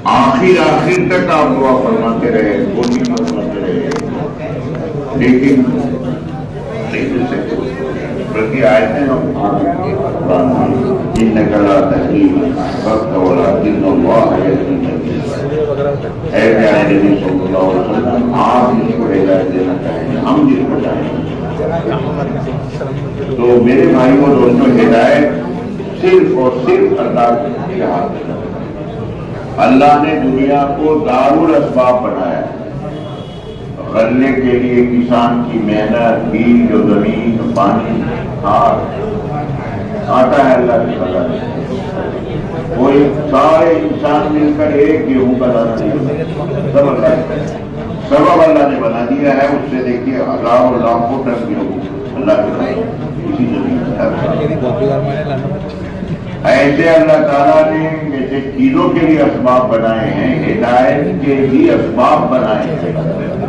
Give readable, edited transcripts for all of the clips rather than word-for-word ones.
آخر تک آپ دعا فرماتے رہے، کوشش فرماتے رہے، لیکن نہیں مل سکتے، بلکہ آیتیں إنك لا تهدي من أحببت ولكن الله يهدي من يشاء۔ اے پیارے نبی صلی اللہ علیہ وسلم، آپ اس کو ہدایت دینا چاہیں، ہم جس کو چاہیں۔ تو میرے بھائی اور دوستوں، ہدایت صرف اور صرف اللہ کے ہاتھ میں۔ اللہ نے دنیا کو دارالاسباب بنایا ہے۔ غلے کے لیے کسان کی محنت، بیج و زمین، پانی، کھاد، آتا ہے اللہ کی فضل سے۔ کوئی سارے انسان مل کر ایک گیہوں کا دانہ نہیں، سب اللہ نے بنا دیا ہے۔ اس سے دیکھیے ہزاروں لاکھوں ٹن گیہوں اللہ کے بنا اسی زمین میں۔ ایسے اللہ تعالیٰ نے جیسے چیزوں کے لیے اسباب بنائے ہیں، ہدایت کے بھی اسباب بنائے ہیں۔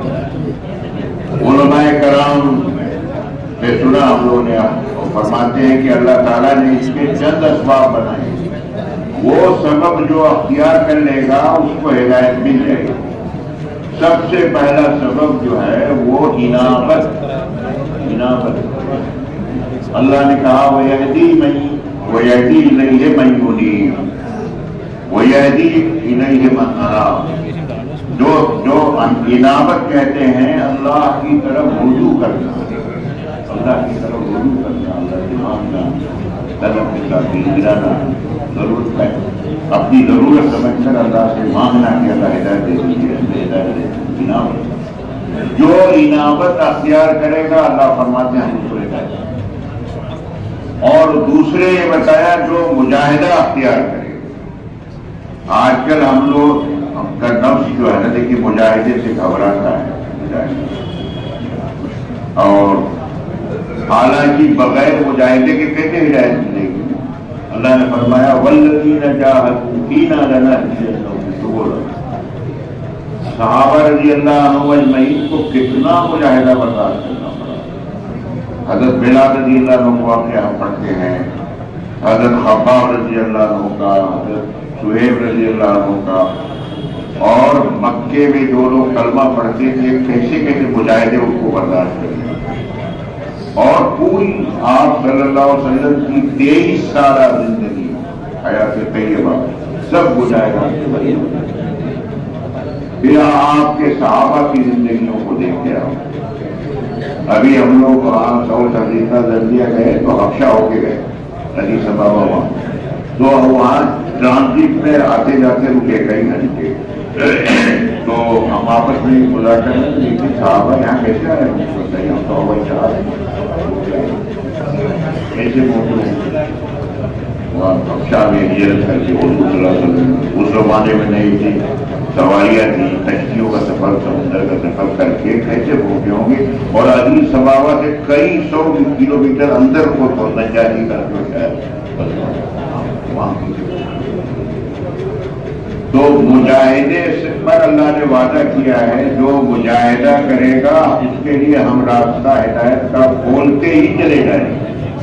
علماء کرام سے سنا ہم لوگوں نے، فرماتے ہیں کہ اللہ تعالیٰ نے اس کے چند اسباب بنائے ہیں، وہ سبب جو اختیار کر لے گا اس کو ہدایت مل جائے گی۔ سب سے پہلا سبب جو ہے وہ انابت۔ اللہ نے کہا وَيَهْدِي إِلَيْهِ مَن يُنِيبُ وَيَهْدِي إِلَيْهِ مَنْ أَنَابَ۔ جو انابت کہتے ہیں اللہ کی طرف رجوع کرنا، اللہ کی طرف رجوع کرنا، اللہ سے مانگنا، طلب کے ساتھ گرانا، ضرورت ہے اپنی ضرورت سمجھ کر اللہ سے مانگنا کہ اللہ ہدایت دے دیجیے، ہدایت دے دیجیے۔ انابت، جو انابت اختیار کرے گا اللہ فرماتے ہیں ہم اس کو ہدایت دیں۔ اور دوسرے یہ بتایا جو مجاہدہ اختیار کرے گا۔ آج کل ہم لوگ کا نفس جو ہے نا، دیکھیے مجاہدے سے گھبراتا ہے، اور حالانکہ بغیر مجاہدے کے کیسے ہدایت ملے گی؟ اللہ نے فرمایا وَالَّذِينَ جَاهَدُوا فِينَا لَنَهْدِيَنَّهُمْ سُبُلَنَا۔ صحابہ رضی اللہ عنہم اجمعین کو کتنا مجاہدہ برداشت کرنا پڑا۔ حضرت بلال رضی اللہ عنہ کو آپ یہاں پڑھتے ہیں، حضرت خباب رضی اللہ عنہ کا، حضرت سہیب رضی اللہ عنہ کا، اور مکے میں جو لوگ کلمہ پڑھتے تھے کیسے کیسے مجاہدے ان کو برداشت کرتے، اور پوری آپ صلی اللہ علیہ وسلم کی 23 سالہ زندگی حیات طیبہ سب مجاہدہ۔ پھر آپ کے صحابہ کی زندگیوں کو دیکھتے آؤ۔ ابھی ہم لوگ وہاں ساؤتھ افریقہ زمبیا گئے تو حبشہ ہو کے گئے، علی صبابہ وہاں، تو وہاں ٹرانزٹ میں آتے جاتے رکے کئی گھنٹے، تو ہم آپس میں مذاکرہ میں لیکن صحابہ یہاں کیسے آئے، ہم تو ہوائی جہاز ایسے موجود وہاں حبشہ میں ہجرت کر کے حضور صلی اللہ علیہ وسلم اس زمانے میں نہیں تھی، سواریاں تھیں، کشتیوں کا سفر، سمندر کا سفر کر کے کیسے پہنچے ہوں گے، اور علی صبابہ سے کئی 100 کلومیٹر اندر کو پہنچنا چاہیے کر کے وہاں تو مجاہدے پر اللہ نے وعدہ کیا ہے، جو مجاہدہ کرے گا اس کے لیے ہم راستہ ہدایت کا کھولتے ہی چلے جائیں گے۔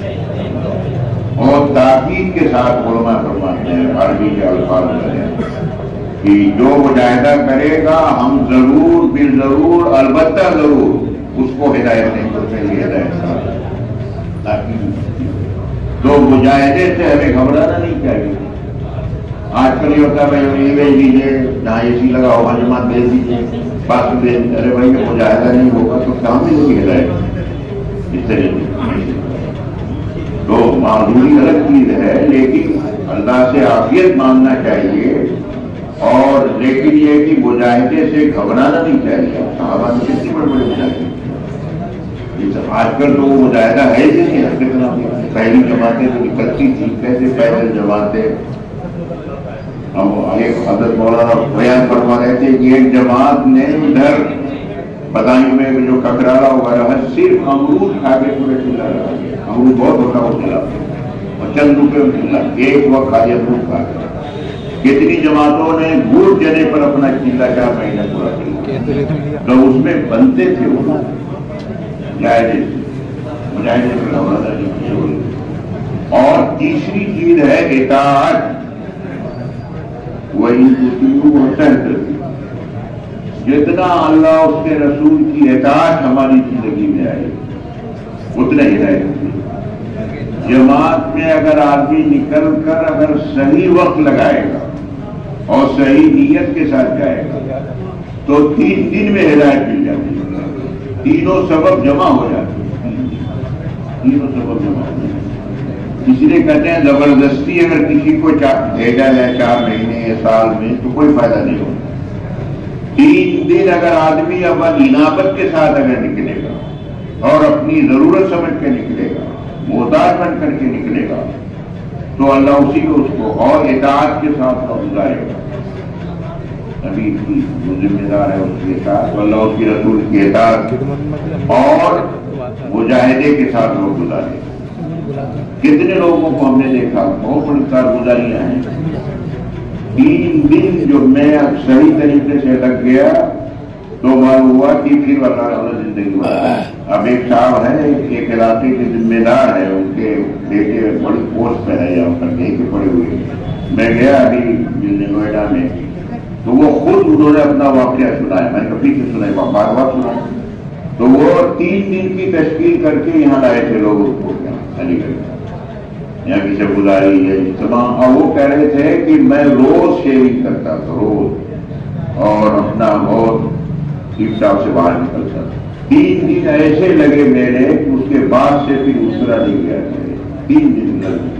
اور تاکید کے ساتھ علماء فرماتے ہیں عربی کے الفاظ میں کہ جو مجاہدہ کرے گا ہم ضرور بالضرور البتہ ضرور اس کو ہدایت نہیں کرتے لیے ہدایت تاکید۔ تو مجاہدے سے ہمیں گھبرانا نہیں چاہیے۔ آج کل یہ ہوتا ہے بھائی یہ بھیج دیجیے، جہاں اے سی لگا ہوگا جماعت بھیج دیجیے، بس بھیج، ارے بھائی یہ مجاہدہ نہیں ہوگا تو کہاں بھی ہوگی ہدایت؟ اس طریقے تو معذوری الگ چیز ہے، لیکن اللہ سے عافیت مانگنا چاہیے، اور لیکن یہ کہ مجاہدے سے گھبرانا نہیں چاہیے۔ صحابہ نے کتنے بڑے بڑے مجاہدے، آج کل تو وہ مجاہدہ ہے ہی نہیں، کتنا پہلی جماعتیں تو نکلتی تھی کیسے پیدل جماعتیں۔ ہم ایک حضرت مولانا بیان فرما رہے تھے کہ ایک جماعت نے ادھر بدایوں میں جو ککرالا وغیرہ ہے صرف امرود کھا کے پورے چلا رہا ہے، امرود بہت ہوتا وہ چلا اور چند روپے میں چلا، ایک وقت کھا امرود کھا کے۔ کتنی جماعتوں نے گڑ جنے پر اپنا چیلا 4 مہینہ پورا کیا، تو اس میں بنتے تھے وہ مجاہدے پر گھبرانا نہیں کیا۔ اور تیسری چیز ہے اطاعت۔ وہی تطیعوا تہتدوا، جتنا اللہ اس کے رسول کی اطاعت ہماری زندگی میں آئے اتنا ہدایت ہوگی۔ جماعت میں اگر آدمی نکل کر اگر صحیح وقت لگائے گا اور صحیح نیت کے ساتھ جائے گا تو 3 دن میں ہدایت مل جاتی ہے، تینوں سبب جمع ہو جاتے ہیں، تینوں سبب جمع ہو جاتے ہیں۔ اس لیے کہتے ہیں زبردستی اگر کسی کو بھیجا جائے 4 مہینے یا سال میں تو کوئی فائدہ نہیں ہوگا۔ 3 دن اگر آدمی اول انابت کے ساتھ اگر نکلے گا اور اپنی ضرورت سمجھ کے نکلے گا، محتاج بن کر کے نکلے گا تو اللہ اسی کو اس کو اور اطاعت کے ساتھ گزارے گا۔ نبی کی جو ذمہ دار ہے اس کے ساتھ، اللہ اس کی رسول کی اطاعت اور مجاہدے کے ساتھ وہ گزارے گا۔ کتنے لوگوں کو ہم نے دیکھا بہت بڑی کارگزاریاں ہیں، 3 دن جو میں اب صحیح طریقے سے لگ گیا تو معلوم ہوا کہ پھر اللہ زندگی بڑھا۔ اب ایک صاحب ہے ایک علاقے کے ذمہ دار ہے، ان کے بیٹے بڑی پوسٹ پہ ہے یا کہیں کے پڑے ہوئے، میں گیا ابھی نوئیڈا میں تو وہ خود انہوں نے اپنا واقعہ سنایا، میں کبھی سے سنا بار بار سنا، تو وہ 3 دن کی تشکیل کر کے یہاں لائے تھے لوگوں کو علی گڑھ، یہاں کسی گزاری ہے اجتماع، اور وہ کہہ رہے تھے کہ میں روز شیونگ کرتا تھا روز اور اپنا بہت ٹھیک ٹھاک سے باہر نکلتا تھا۔ 3 دن ایسے لگے میرے کہ اس کے بعد سے پھر دوسرا نہیں گیا، 3 دن لگے،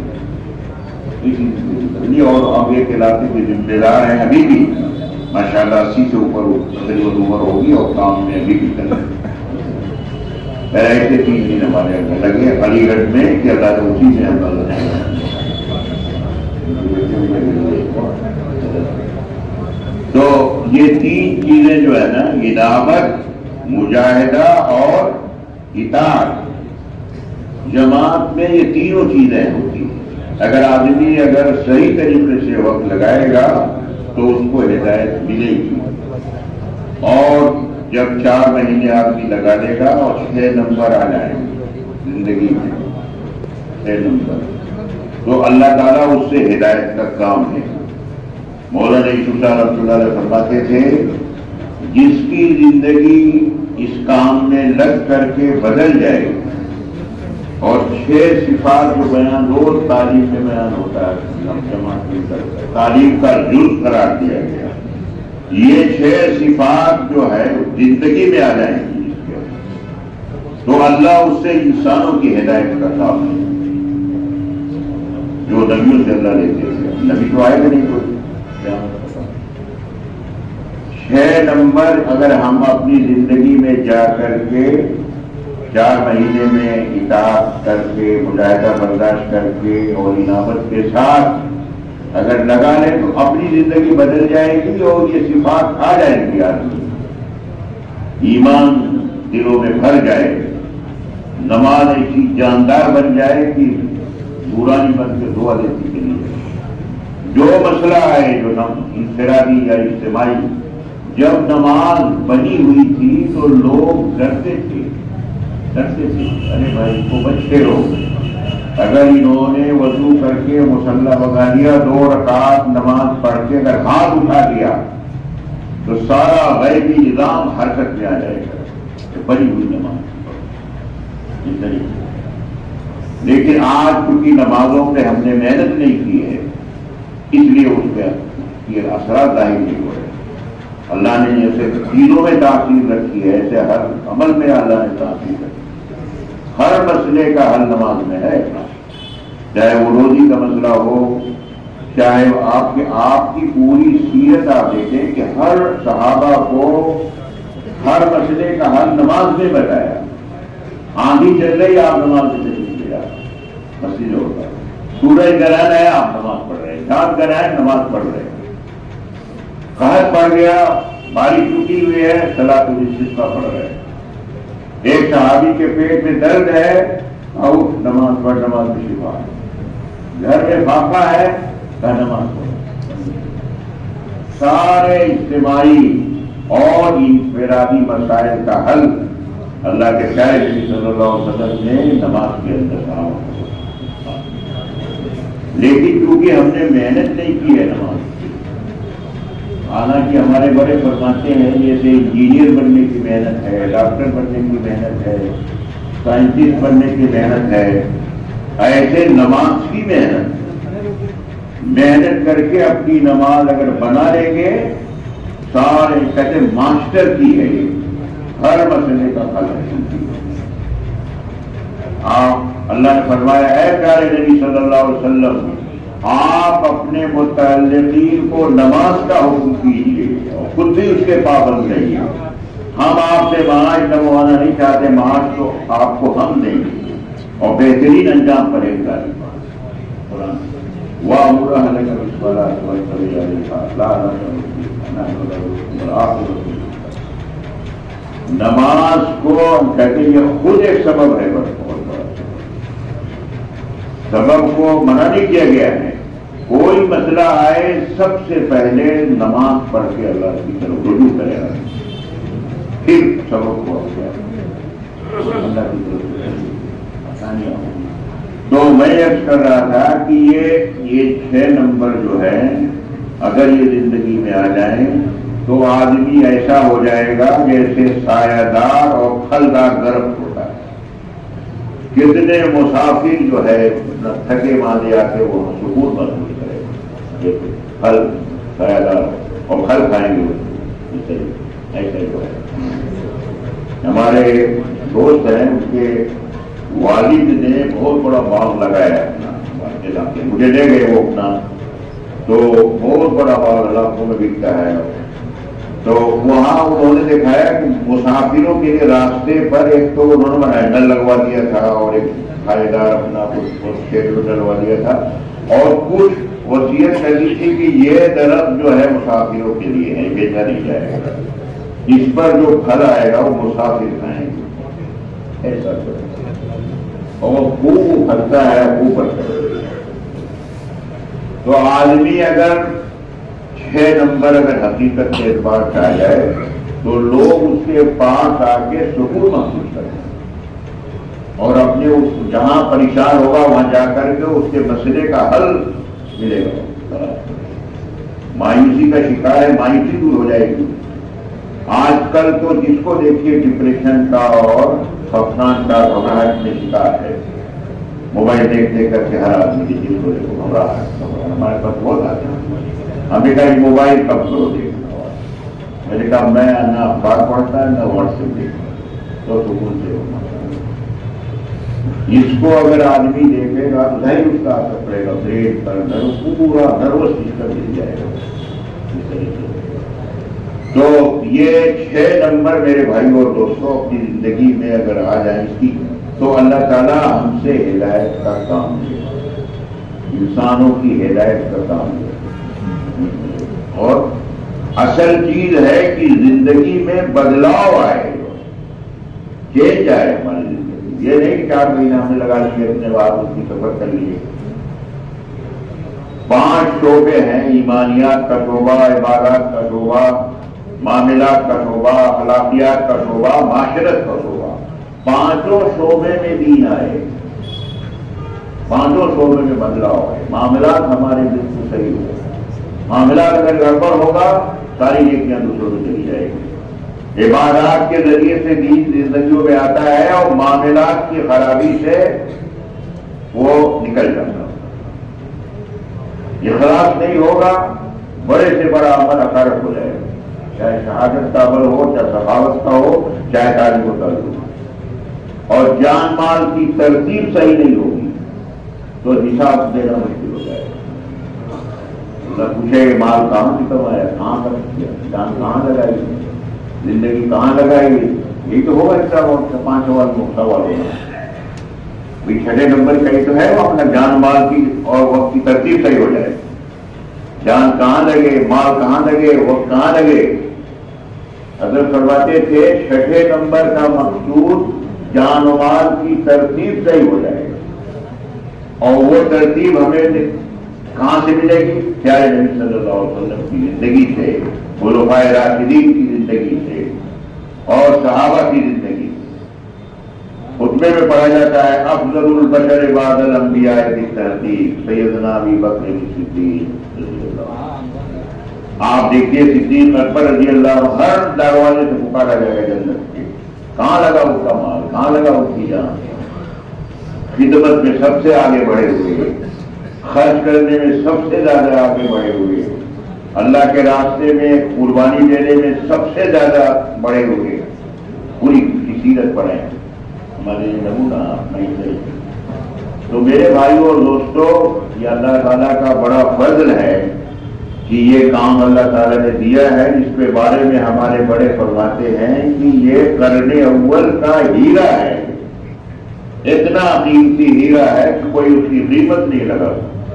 اور اب ایک علاقے کے ذمہ دار ہیں ابھی بھی ماشاءاللہ 80 سے اوپر تقریباً عمر ہوگی اور کام میں ابھی بھی کر رہے ہیں۔ ایسے 3 دن ہمارے لگے علی گڑھ میں کہ اللہ نے اسی سے ہم تو یہ 3 چیزیں جو ہے نا، انابت، مجاہدہ اور اطاعت، جماعت میں یہ تینوں چیزیں ہوتی ہیں۔ اگر آدمی اگر صحیح طریقے سے وقت لگائے گا تو اس کو ہدایت ملے گی، اور جب 4 مہینے آدمی لگا لے گا اور 6 نمبر آ جائیں گے زندگی میں، 6 نمبر، تو اللہ تعالیٰ اس سے ہدایت کا کام ہے۔ مولانا یوسف صاحب رحمۃ اللہ علیہ فرماتے تھے جس کی زندگی اس کام میں لگ کر کے بدل جائے اور 6 صفات جو بیان روز تعلیم میں بیان ہوتا ہے، تعلیم کا جز قرار دیا گیا، یہ 6 صفات جو ہے زندگی میں آ جائیں گی تو اللہ اس سے انسانوں کی ہدایت کا کام ہے، جو نبیوں سے اللہ لیتے تھے، نبی تو آئے گا نہیں کوئی۔ 6 نمبر اگر ہم اپنی زندگی میں جا کر کے 4 مہینے میں اطاعت کر کے، مجاہدہ برداشت کر کے اور انابت کے ساتھ اگر لگا لیں تو اپنی زندگی بدل جائے گی اور یہ صفات آ جائیں گی، آدمی ایمان دلوں میں بھر جائے، نماز ایسی جاندار بن جائے کہ نورانی بن کے دعا دیتی کے لیے۔ جو مسئلہ ہے جو انفرادی یا اجتماعی، جب نماز بنی ہوئی تھی تو لوگ ڈرتے تھے، ارے بھائی کو بچے لوگ اگر انہوں نے وضو کر کے مصلی بگا دیا، 2 رکعت نماز پڑھ کے اگر ہاتھ اٹھا دیا تو سارا غیبی نظام حرکت میں آ جائے گا، بنی ہوئی نماز اس طریقے سے۔ لیکن آج کیونکہ نمازوں پہ ہم نے محنت نہیں کی ہے اس لیے اس پہ یہ اثرات ظاہر نہیں ہو رہے۔ اللہ نے جیسے دینوں میں تاثیر رکھی ہے ایسے ہر عمل میں اللہ نے تاثیر رکھی، ہر مسئلے کا حل نماز میں ہے، چاہے وہ روزی کا مسئلہ ہو، چاہے آپ کی پوری سیرت آپ دیکھیں کہ ہر صحابہ کو ہر مسئلے کا حل نماز میں بتایا۔ آندھی چل رہی آپ نماز سے تشریف لے آئے، مسجد ہوتا ہے، سورج گرہن ہے آپ نماز پڑھ رہے ہیں، چاند گرہن نماز پڑھ رہے ہیں، قحط پڑ گیا، بارش ٹوٹی ہوئی ہے، صلاۃ الاستسقاء پڑھ رہے ہیں، ایک صحابی کے پیٹ میں درد ہے، اور نماز پڑھ، نماز میں شفا ہے، گھر میں فاقہ ہے، نماز پڑھ۔ سارے اجتماعی اور انفرادی مسائل کا حل اللہ کے پیارے نبی صلی اللہ علیہ وسلم نے نماز کے اندر کہا، لیکن کیونکہ ہم نے محنت نہیں کی ہے نماز کی، حالانکہ ہمارے بڑے فرماتے ہیں جیسے انجینئر بننے کی محنت ہے، ڈاکٹر بننے کی محنت ہے، سائنٹسٹ بننے کی محنت ہے، ایسے نماز کی محنت کر کے اپنی نماز اگر بنا لیں گے، سارے کہتے ماسٹر کی ہے، یہ ہر مسئلے کا حل ہے۔ آپ اللہ نے فرمایا ہے پیارے نبی صلی اللہ علیہ وسلم، آپ اپنے متعلقین کو نماز کا حکم کیجیے اور خود بھی اس کے پابند رہیے۔ ہم آپ سے معاش نموانا نہیں چاہتے، معاش تو آپ کو ہم دیں گے اور بہترین انجام پرہیزگار کی قرآن وَأْمُرْ أَهْلَكَ بِالصَّلَاةِ وَاصْطَبِرْ عَلَيْهَا لَا نَسْأَلُكَ رِزْقًا نماز کو ہم کہتے ہیں یہ خود ایک سبب ہے، بس بہت بڑا سبب کو منع نہیں کیا گیا ہے۔ کوئی مسئلہ آئے سب سے پہلے نماز پڑھ کے اللہ کی طرف رجوع کرے گا، پھر سبب کو اللہ کی طرف آسانیاں ہوں۔ تو میں عرض کر رہا تھا کہ یہ 6 نمبر جو ہے اگر یہ زندگی میں آ جائیں تو آدمی ایسا ہو جائے گا جیسے سایہ دار اور پھلدار درخت ہوتا ہے۔ کتنے مسافر جو ہے تھکے ماندے آ کے وہ سکون محسوس کرے گا، پھل سایہ دار اور پھل کھائیں گے، ایسے جو ہے۔ ہمارے دوست ہیں، ان کے والد نے بہت بڑا باغ لگایا اپنا علاقے، مجھے لے گئے وہ اپنا، تو بہت بڑا باغ علاقوں میں بکتا ہے۔ تو وہاں انہوں نے دکھایا کہ مسافروں کے لیے راستے پر ایک تو انہوں نے ہینڈل لگوا دیا تھا اور ایک چھائے دار اپنا کچھ شیڈ ڈلوا دیا تھا، اور کچھ وصیت کری تھی کہ یہ درخت جو ہے مسافروں کے لیے ہے، بیچا نہیں جائے گا، اس پر جو پھل آئے گا وہ مسافر کھائیں گے، ایسا اور خوب پھلتا ہے، خوب پھلتا ہے۔ تو آدمی اگر 6 نمبر اگر حقیقت کے اعتبار سے آ جائے تو لوگ اس کے پاس آ کے سکون محسوس کریں اور اپنے جہاں پریشان ہوگا وہاں جا کر کے اس کے مسئلے کا حل ملے گا۔ مایوسی کا شکار ہے، مایوسی دور ہو جائے گی۔ آج کل تو جس کو دیکھیے ڈپریشن کا اور خفقان کا گھبراہٹ میں شکار ہے، موبائل دیکھ دیکھ کر کے ہر آدمی کی جس کو دیکھو گھبراہٹ، ہمارے پاس بہت آتے ہیں۔ ہم نے کہا یہ موبائل کب کرو دیکھنا، میں نے کہا میں نہ اخبار پڑھتا ہے نہ واٹس ایپ دیکھتا تو سکون سے ہونا۔ اس کو اگر آدمی دیکھے گا تو ظاہر اس کا اثر پڑے گا، بریڈ پر پورا نروس سسٹم مل جائے گا اس طریقے سے۔ تو یہ 6 نمبر میرے بھائی اور دوستوں اپنی زندگی میں اگر آ جائیں اس کی تو اللہ تعالیٰ ہم سے ہدایت کا کام لے، انسانوں کی ہدایت کا کام لے۔ اور اصل چیز ہے کہ زندگی میں بدلاؤ آئے، چینج آئے ہماری زندگی۔ یہ نہیں کہ 4 مہینے ہم نے لگا لیے اپنے بعد اس کی سفر کر لیے۔ 5 شعبے ہیں، ایمانیات کا شعبہ، عبادات کا شعبہ، معاملات کا شعبہ، اخلاقیات کا شعبہ، معاشرت کا شعبہ۔ 5 شعبے میں دین آئے، 5 شعبے میں بدلاؤ آئے۔ معاملات ہمارے بالکل صحیح ہو، معاملات اگر گڑبڑ ہوگا ساری نیکیاں دوسروں میں چلی جائے گی۔ عبادات کے ذریعے سے دین زندگیوں میں آتا ہے اور معاملات کی خرابی سے وہ نکل جاتا ہے۔ اخلاص نہیں ہوگا بڑے سے بڑا عمل اخارت ہو جائے گا، چاہے شہادت کا عمل ہو، چاہے سخاوت کا ہو، چاہے تعلیم و تعلق ہو۔ اور جان مال کی ترتیب صحیح نہیں ہوگی تو حساب دینا مشکل ہو جائے گا۔ پوچھے مال کہاں سے کمایا، کہاں خرچ کیا، جان کہاں لگائی، زندگی کہاں لگائی، یہی تو ہوگا اس کا 5 سوال ہوگا۔ 6 نمبر کا یہ تو ہے وہ اپنا جان مال کی اور وقت کی ترتیب صحیح ہو جائے، جان کہاں لگے، مال کہاں لگے، وقت کہاں لگے۔ حضرت فرماتے تھے 6 نمبر کا مقصود جان و مال کی ترتیب صحیح ہو جائے گا، اور وہ ترتیب ہمیں کہاں سے ملے گی؟ پیارے نبی صلی اللہ علیہ وسلم کی زندگی سے، خلفائے راشدین کی زندگی سے اور صحابہ کی زندگی سے۔ خطبے میں پڑھا جاتا ہے افضل البشر بعد الانبیاء بالترتیب سیدنا ابی بکر صدیق رضی اللہ عنہ۔ آپ دیکھیے صدیق اکبر رضی اللہ عنہ ہر دروازے سے پکارا جائے گا جنت کے، کہاں لگا اس کا مال، کہاں لگا اس کی جان، خدمت میں سب سے آگے بڑھے ہوئے، خرچ کرنے میں سب سے زیادہ آگے بڑھے ہوئے، اللہ کے راستے میں قربانی دینے میں سب سے زیادہ بڑے ہوئے، پوری کی سیرت پڑھیں ہمارے نمونہ نہیں صحیح۔ تو میرے بھائیوں اور دوستوں، یہ اللہ تعالیٰ کا بڑا فضل ہے کہ یہ کام اللہ تعالیٰ نے دیا ہے، جس کے بارے میں ہمارے بڑے فرماتے ہیں کہ یہ قرن اول کا ہیرا ہے، اتنا قیمتی ہیرا ہے کہ کوئی اس کی قیمت نہیں لگا،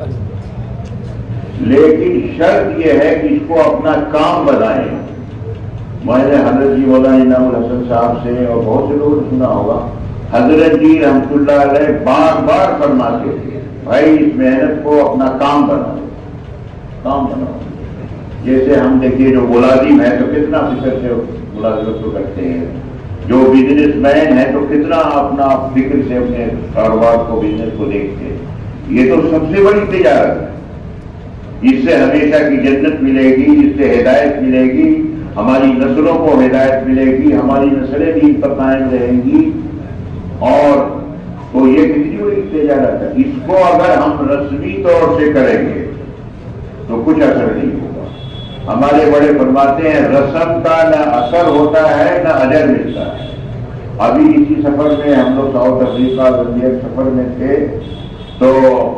لیکن شرط یہ ہے کہ اس کو اپنا کام بنائیں۔ میں نے حضرت جی مولانا انعام الحسن صاحب سے اور بہت سے لوگوں نے سنا ہوگا، حضرت جی رحمۃ اللہ علیہ بار بار فرماتے تھے بھائی اس محنت کو اپنا کام بناؤ، کام بناؤ۔ جیسے ہم دیکھیے جو ملازم ہے تو کتنا فکر سے ملازمت کو کرتے ہیں، جو بزنس مین ہے تو کتنا اپنا فکر سے اپنے کاروبار کو، بزنس کو دیکھتے ہیں۔ یہ تو سب سے بڑی تجارت ہے، اس سے ہمیشہ کی جنت ملے گی، اس سے ہدایت ملے گی، ہماری نسلوں کو ہدایت ملے گی، ہماری نسلیں بھی پر قائم رہیں گی۔ اور تو یہ کتنی بڑی تجارت ہے، اس کو اگر ہم رسمی طور سے کریں گے تو کچھ اثر نہیں ہوگا۔ ہمارے بڑے فرماتے ہیں رسم کا نہ اثر ہوتا ہے نہ اجر ملتا ہے۔ ابھی اسی سفر میں ہم لوگ ساؤتھ افریقہ زمبیا سفر میں تھے، تو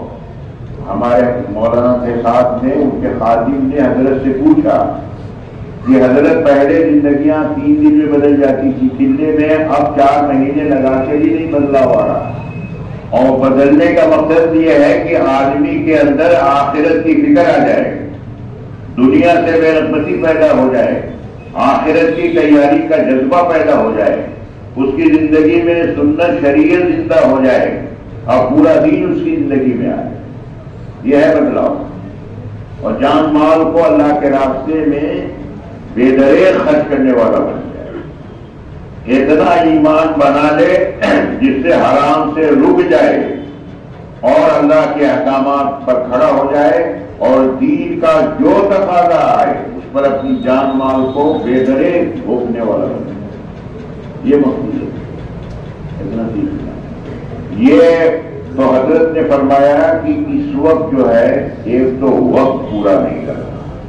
ہمارے مولانا تھے ساتھ میں، ان کے خادم نے حضرت سے پوچھا کہ حضرت پہلے زندگیاں 3 دن میں بدل جاتی تھی قلعے میں، اب 4 مہینے لگا کے بھی نہیں بدلا ہوا رہا، اور بدلنے کا مقصد یہ ہے کہ آدمی کے اندر آخرت کی فکر آ جائے، دنیا سے بے رغبتی پیدا ہو جائے، آخرت کی تیاری کا جذبہ پیدا ہو جائے، اس کی زندگی میں سنت شریعت زندہ ہو جائے، اور پورا دین اس کی زندگی میں آئے۔ یہ ہے بدلاؤ، اور جان مال کو اللہ کے راستے میں بے دریغ خرچ کرنے والا بن جائے، اتنا ایمان بنا لے جس سے حرام سے رک جائے اور اللہ کے احکامات پر کھڑا ہو جائے، اور دین کا جو تقاضا آئے اس پر اپنی جان مال کو بے دریغ بھوگنے والا بن جائے۔ یہ مقصود ہے، اتنا سیکھنا۔ یہ تو حضرت نے فرمایا کہ اس وقت جو ہے ایک تو وقت پورا نہیں لگا،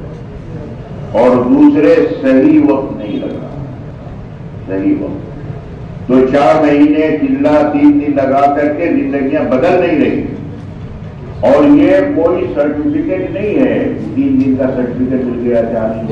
اور دوسرے صحیح وقت نہیں لگا، صحیح وقت تو 4 مہینے چلا 3 دن لگا کر کے زندگیاں بدل نہیں رہی، اور یہ کوئی سرٹیفکیٹ نہیں ہے 3 دن کا سرٹیفکیٹ مل گیا،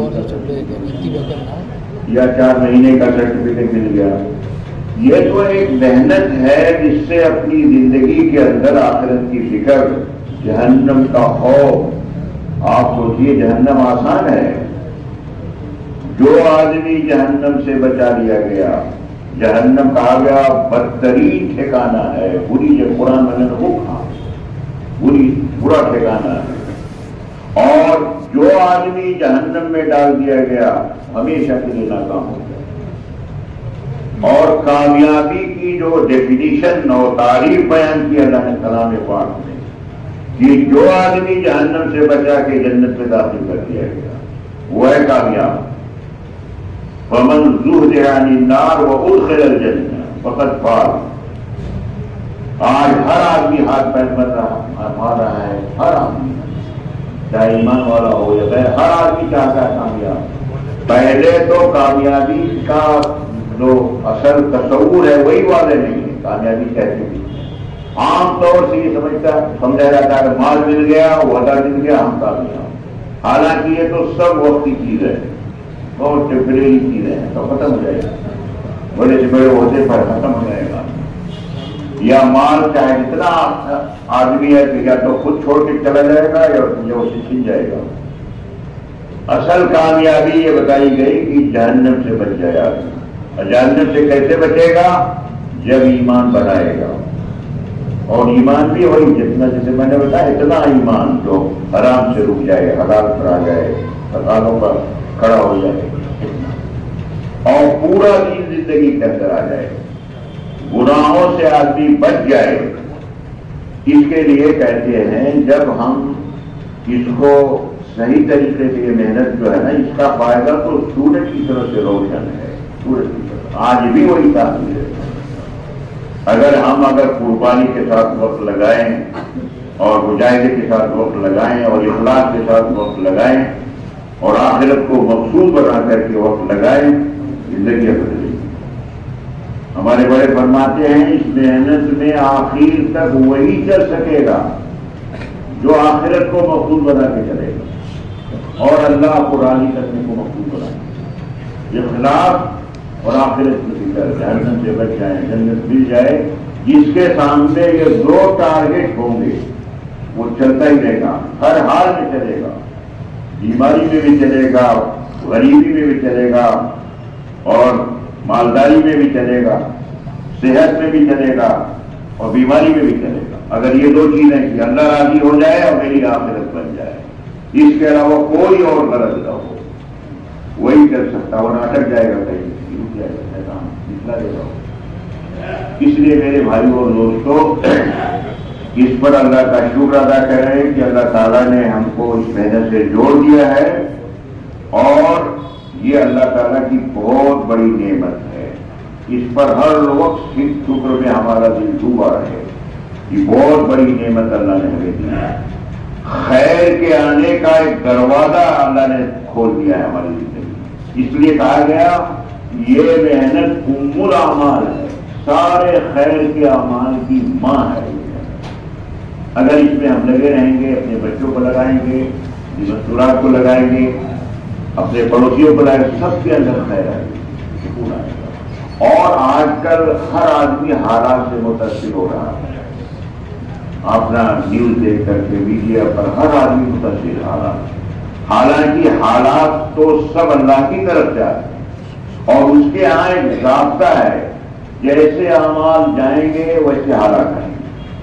4 مہینے کا سرٹیفکیٹ مل گیا۔ یہ تو ایک محنت ہے جس سے اپنی زندگی کے اندر آخرت کی فکر، جہنم کا خوف۔ آپ سوچیے جہنم آسان ہے، جو آدمی جہنم سے بچا لیا گیا، جہنم کہا گیا بدترین ٹھکانہ ہے، بری، جب قرآن میں نے کہا برا ٹھکانہ ہے، اور جو آدمی جہنم میں ڈال دیا گیا ہمیشہ کے لیے ناکام ہو گیا۔ اور کامیابی کی جو ڈیفینیشن اور تعریف بیان کی اللہ نے کلام پاک میں کہ جو آدمی جہنم سے بچا کے جنت میں داخل کر دیا گیا وہ ہے کامیاب۔ وَمَنْ زُحْزِحَ عَنِ النَّارِ وَأُدْخِلَ الْجَنَّةَ فَقَدْ فَازَ۔ آج ہر آدمی ہاتھ پیر مار رہا ہے، ہر آدمی، چاہے ایمان والا ہو یا غیر، ہر آدمی چاہتا ہے کامیاب۔ پہلے تو کامیابی کا جو اصل تصور ہے وہی والے نہیں ہے، کامیابی کہتے ہیں عام طور سے یہ سمجھا جاتا ہے کہ مال مل گیا، وعدہ مل گیا، ہم کامیاب۔ حالانکہ یہ تو سب وقتی چیز ہے، بہت ٹیمپریری چیزیں ہیں، تو ختم ہو جائے گا، بڑے سے بڑے عہدے پر ختم ہو جائے گا، یا مال چاہے جتنا آدمی ہے یا تو خود چھوڑ کے چلا جائے گا یا اسے چھن جائے گا۔ اصل کامیابی یہ بتائی گئی کہ جہنم سے بچ جائے آدمی۔ جہنم سے کیسے بچے گا؟ جب ایمان بنائے گا، اور ایمان بھی وہی جتنا، جیسے میں نے بتایا اتنا ایمان جو حرام سے رک جائے، حلال پر آ جائے، حلالوں پر کھڑا ہو جائے، اور پورا دین زندگی کے اندر آ جائے، گناہوں سے آدمی بچ جائے۔ اس کے لیے کہتے ہیں جب ہم اس کو صحیح طریقے سے یہ محنت جو ہے نا، اس کا فائدہ تو سورج کی طرف سے روشن ہے، سورج کی طرف آج بھی وہی تعبیر ہے۔ اگر قربانی کے ساتھ وقت لگائیں اور مجاہدے کے ساتھ وقت لگائیں اور اخلاص کے ساتھ وقت لگائیں اور آخرت کو مقصود بنا کر کے وقت لگائیں، زندگی بدلے گی۔ ہمارے بڑے فرماتے ہیں اس محنت میں آخر تک وہی چل سکے گا جو آخرت کو مقصود بنا کے چلے گا اور اللہ کو راضی کرنے کو مقصود بنائے۔ اخلاص اور آخرت میں فکر، جہنم سے بچ جائیں، جنت مل جائے، جس کے سامنے یہ دو ٹارگیٹ ہوں گے وہ چلتا ہی رہے گا، ہر حال میں چلے گا، بیماری میں بھی چلے گا، غریبی میں بھی چلے گا اور مالداری میں بھی چلے گا، صحت میں بھی چلے گا اور بیماری میں بھی چلے گا۔ اگر یہ دو چیزیں کہ اللہ راضی ہو جائے اور میری آخرت بن جائے، اس کے علاوہ کوئی اور غرض نہ ہو، وہی کر سکتا، ورنہ اٹک جائے گا کہیں، رک جائے گا، میدان نکلا دے گا۔ اس لیے میرے بھائیوں اور دوستوں، اس پر اللہ کا شکر ادا کریں کہ اللہ تعالیٰ نے ہم کو اس محنت سے جوڑ دیا ہے اور یہ اللہ تعالیٰ کی بہت بڑی نعمت ہے۔ اس پر ہر وقت شکر میں ہمارا دل ڈوبا رہے، یہ بہت بڑی نعمت اللہ نے ہمیں دی ہے۔ خیر کے آنے کا ایک دروازہ اللہ نے کھول دیا ہے ہماری زندگی، اس لیے کہا گیا یہ محنت ام الاعمال ہے، سارے خیر کے اعمال کی ماں ہے۔ اگر اس میں ہم لگے رہیں گے، اپنے بچوں کو لگائیں گے، مستورات کو لگائیں گے، اپنے پڑوسیوں کو لگائیں گے، سب کے اندر خیر آئے گی، سکون آئے گا۔ اور آج کل ہر آدمی حالات سے متاثر ہو رہا ہے، اپنا نیوز دیکھ کر کے میڈیا پر ہر آدمی متاثر حالانکہ حالات تو سب اللہ کی طرف سے آتے ہیں اور اس کے یہاں ایک ضابطہ ہے، جیسے اعمال جائیں گے ویسے حالات آئیں گے۔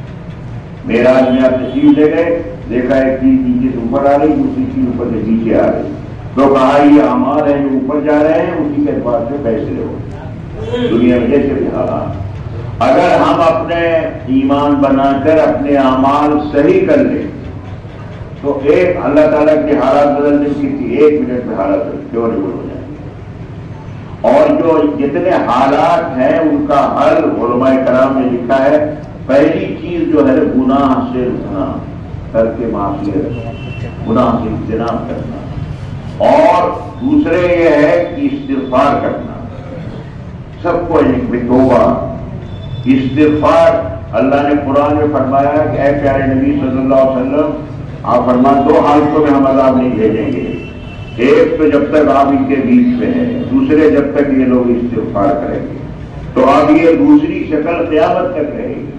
معراج میں آپ تشریف لے گئے، دیکھا ایک چیز نیچے سے اوپر آ رہی، دوسری چیز اوپر سے نیچے آ رہی، تو کہا یہ اعمال ہیں جو اوپر جا رہے ہیں، اسی کے اعتبار سے فیصلے ہو دنیا میں جیسے بھی حالات۔ اگر ہم اپنے ایمان بنا کر اپنے اعمال صحیح کر لیں تو ایک اللہ تعالیٰ کے حالات بدلنے کی تھی، 1 منٹ میں حالات کیوریبل ہو جائیں گے۔ اور جو جتنے حالات ہیں ان کا حل علماء کرام نے لکھا ہے، پہلی چیز جو ہے گناہ سے رکنا، کر کے معصیت، گناہ سے اجتناب کرنا، اور دوسرے یہ ہے کہ استغفار کرنا، سب کو توبہ استغفار۔ اللہ نے قرآن میں فرمایا کہ اے پیارے نبی صلی اللہ علیہ وسلم، آپ فرمائیں 2 حالتوں میں ہم عذاب نہیں بھیجیں گے، ایک تو جب تک آپ ان کے بیچ میں ہیں، دوسرے جب تک یہ لوگ استغفار کریں گے۔ تو اب یہ دوسری شکل قیامت تک رہے گی،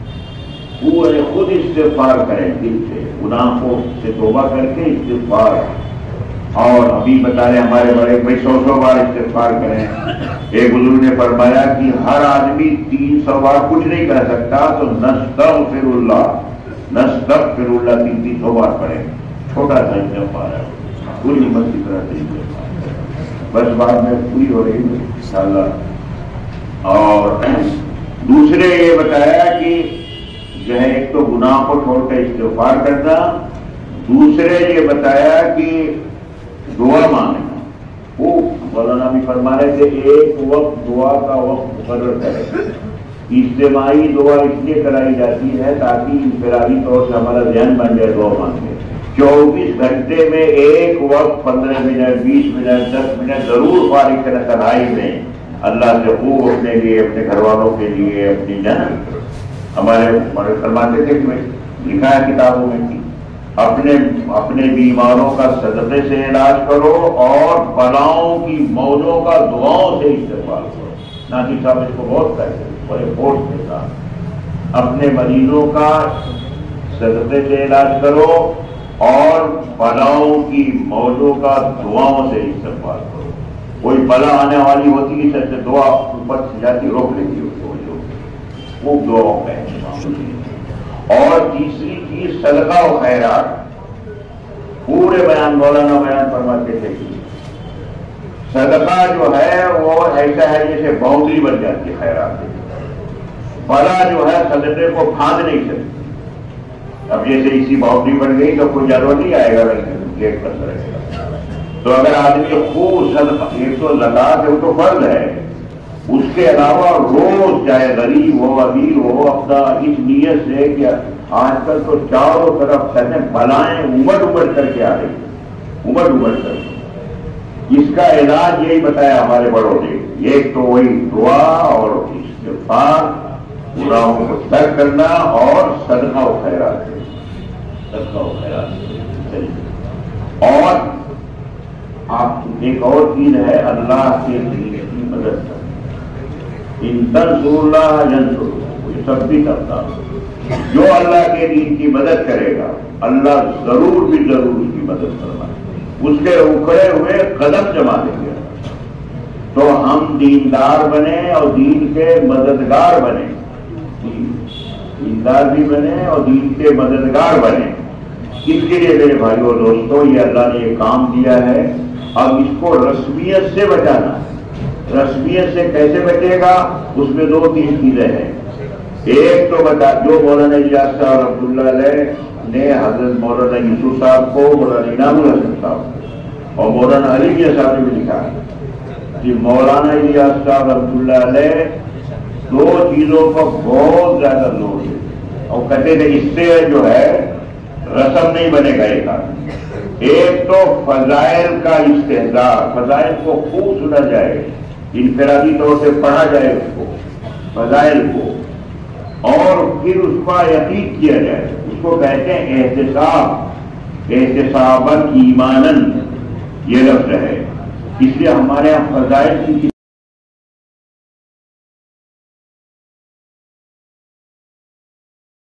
وہ خود استغفار کریں دل سے، گناہوں سے توبہ کر کے استغفار، اور ابھی بتا رہے ہمارے بڑے بھائی 100 بار استغفار کریں۔ ایک بزرگ نے فرمایا کہ ہر آدمی 300 بار کچھ نہیں کر سکتا، تو نستغفر اللہ 300 بار پڑھیں، چھوٹا سا استغفار ہے، پوری ہمت کی طرح سے استغفار، بس بات میں پوری ہو رہی ہے انشاءاللہ۔ اور دوسرے یہ بتایا کہ جو ہے ایک تو گناہ کو چھوڑ کر استغفار کرنا، دوسرے یہ بتایا کہ دعا مانگنا۔ وہ مولانا بھی فرما رہے تھے ایک وقت دعا کا وقت مقرر کرے، اجتماعی دعا اس لیے کرائی جاتی ہے تاکہ انفرادی طور سے ہمارا ذہن بن جائے دعا مانگے۔ 24 گھنٹے میں ایک وقت 15 منٹ 20 منٹ 10 منٹ ضرور فارغ کرنا تنہائی میں اللہ سے خوب، اپنے لیے، اپنے گھر والوں کے لیے، اپنی جان۔ ہمارے فرماتے تھے کہ لکھا ہے کتابوں میں کہ اپنے بیماروں کا صدقے سے علاج کرو اور بلاؤں کی موجوں کا دعاؤں سے استقبال کرو۔ ناصر صاحب اس کو بہت کہتے ہیں، بڑے فورس کے ساتھ اپنے مریضوں کا صدقے سے علاج کرو اور بلاؤں کی موجوں کا دعاؤں سے استقبال کرو۔ کوئی بلا آنے والی ہوتی ہے، سب سے دعا اوپر سے جاتی روک لیتی ہوتی، وہ دعاؤں کا اہتمام۔ اور تیسری چیز صدقہ و خیرات، پورے بیان مولانا بیان فرماتے تھے کہ صدقہ جو ہے وہ ایسا ہے جیسے باؤنڈری بن جاتی ہے خیرات کی، بلا جو ہے صدقے کو پھاند نہیں سکتی۔ اب جیسے اسی باؤنڈری بن گئی تو کوئی جانور نہیں آئے گا دیکھ کر رہے گا. تو اگر آدمی خوب صدقہ، ایک تو زکات ہے وہ تو فرض ہے، اس کے علاوہ روز چاہے غریب ہو امیر ہو اپنا اس نیت سے کہ آج کل تو چاروں طرف سے بلائیں امڑ کر کے آ رہی ہیں، امڑ کر. اس کا علاج یہی بتایا ہمارے بڑوں نے، ایک تو وہی دعا اور استغفار، گناہوں کو ترک کرنا اور صدقہ و خیرات ہے، صدقہ و خیرات. اور آپ ایک اور چیز ہے اللہ کے دین کی مدد کرنا. ان تنصروا اللہ ینصرکم، یہ سب بھی کرتا. جو اللہ کے دین کی مدد کرے گا اللہ ضرور بھی ضرور اس کی مدد کرنا، اس کے اکھڑے ہوئے قدم جما دیں گے. تو ہم دیندار بنے اور دین کے مددگار بنے، دیندار بھی بنے اور دین کے مددگار بنے. اس کے لیے میرے بھائیوں اور دوستوں یہ اللہ نے یہ کام دیا ہے. اب اس کو رسمیت سے بچانا ہے. رسمیت سے کیسے بچے گا؟ اس میں دو تین چیزیں ہیں. ایک تو بتا جو مولانا الیاس صاحب رحمۃ اللہ علیہ نے حضرت مولانا یوسف صاحب کو، مولانا انعام الحسن صاحب اور مولانا علی میاں صاحب نے بھی لکھا کہ مولانا الیاس صاحب رحمۃ اللہ علیہ دو چیزوں پر بہت زیادہ زور دیتے اور کہتے تھے اس سے جو ہے رسم نہیں بنے گا. ایک تو فضائل کا استحضار، فضائل کو خوب سنا جائے، انفرادی طور سے پڑھا جائے اس کو، فضائل کو، اور پھر اس کا یقین کیا جائے. اس کو کہتے ہیں احتساب، احتساباً ایماناً یہ لفظ ہے. اس لیے ہمارے یہاں فضائل کی